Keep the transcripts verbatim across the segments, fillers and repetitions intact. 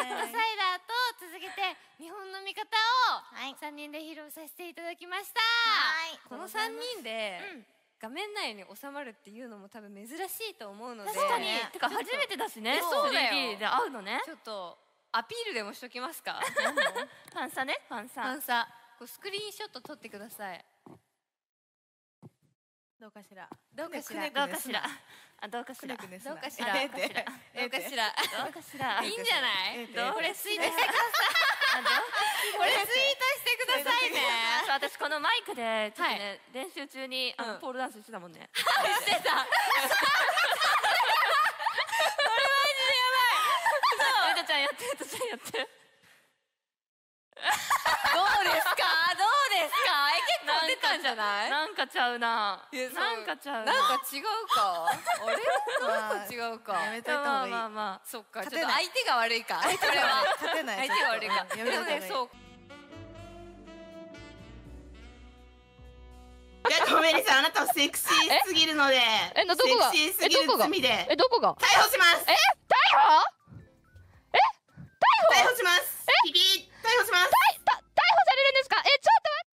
トサイダーと続けて日本の味方をさんにんで披露させていただきました。 このさんにんで画面内に収まるっていうのも多分珍しいと思うので、 確かに。 てか初めてだしね。 そうだよ。 スリーディー で会うのね。 ちょっとアピールでもしときますか。 ファンサね、ファンサ。 ファンサこうスクリーンショット撮ってください。 どうかしら。 どうかしら。 どうかしら。あ、どうかしら。 どうかしら。どうかしら。どうかしら。 どうかしら。 いいんじゃない？これツイートしてください。 これツイートしてくださいね。私このマイクでちょっとね練習中にポールダンスしてたもんね。 してた。これマジでやばい。 エタちゃんやって、エタちゃんやって。 どうですか？どうですか？え、結構出たんじゃない？ なんかちゃうな。なんかちゃうな。 なんか違うか？あれ？なんか違うか。 やめといた方がいい。 まあまあまあ。 そっか。ちょっと相手が悪いか。これは勝てない。 相手が悪いか。 やめといた方がいい。 そう。 いや、コメリさん、あなたはセクシーすぎるので、 え、どこが？ セクシーすぎる罪でえ、どこが？ 逮捕します。 え、逮捕？え、逮捕？ 逮捕します。ピピー、逮捕します。 た、逮捕されるんですか？え、ちょっと待って。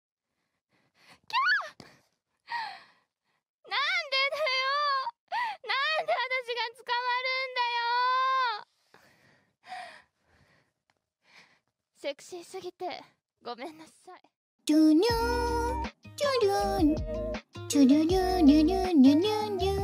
キャー。なんでだよ。なんで私が捕まるんだよ。セクシーすぎてごめんなさい。 チュニューチュリュンチュリュリュリュリュリュリュリュ